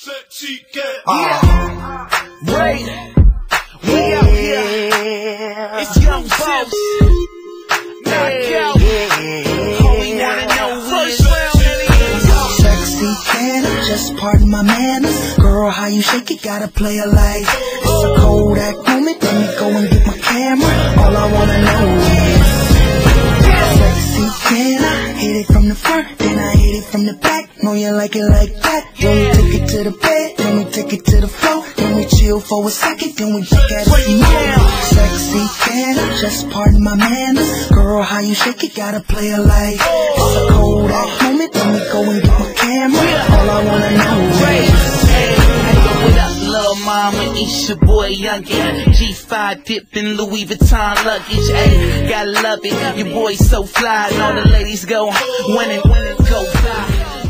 Ray, we out here. It's Young Boss. Knockout. All we wanna know is sexy, can I just pardon my manners? Girl, how you shake it, gotta play it like it's a Kodak moment. Let me go and get my camera. All I wanna know is sexy, can I hit it from the front, then I hit it from the back? Know you like it like that. Then we take it to the bed, then we take it to the floor, then we chill for a second, then we look at it more. Sexy, can I just pardon my manners? Girl, how you shake it, gotta play it like it's a Kodak moment. Let me go and get my camera. All I wanna know is what up, little mama? It's your boy Youngin. G5 dipping Louis Vuitton luggage. Ayy, gotta love it. Your boy so fly, and all the ladies go when it go fly.